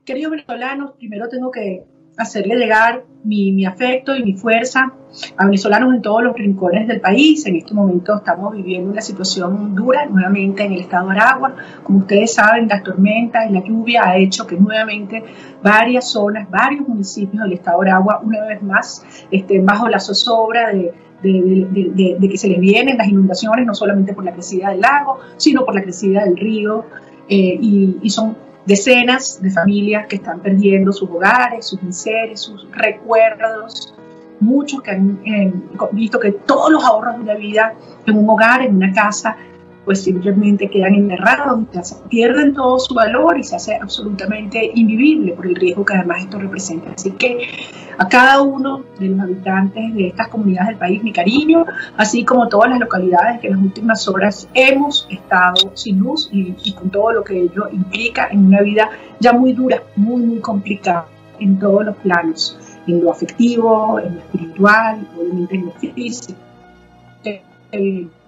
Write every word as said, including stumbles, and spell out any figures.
Queridos venezolanos, primero tengo que hacerle llegar mi, mi afecto y mi fuerza a venezolanos en todos los rincones del país. En este momento estamos viviendo una situación dura nuevamente en el estado de Aragua. Como ustedes saben, las tormentas y la lluvia ha hecho que nuevamente varias zonas, varios municipios del estado de Aragua, una vez más, estén bajo la zozobra de De, de, de, de que se les vienen las inundaciones, no solamente por la crecida del lago, sino por la crecida del río, eh, y, y son decenas de familias que están perdiendo sus hogares, sus enseres, sus recuerdos, muchos que han eh, visto que todos los ahorros de una vida en un hogar, en una casa, pues simplemente quedan enterrados, pierden todo su valor y se hace absolutamente invivible por el riesgo que además esto representa. Así que a cada uno de los habitantes de estas comunidades del país, mi cariño, así como todas las localidades que en las últimas horas hemos estado sin luz y, y con todo lo que ello implica en una vida ya muy dura, muy, muy complicada en todos los planos, en lo afectivo, en lo espiritual, obviamente en lo físico. El,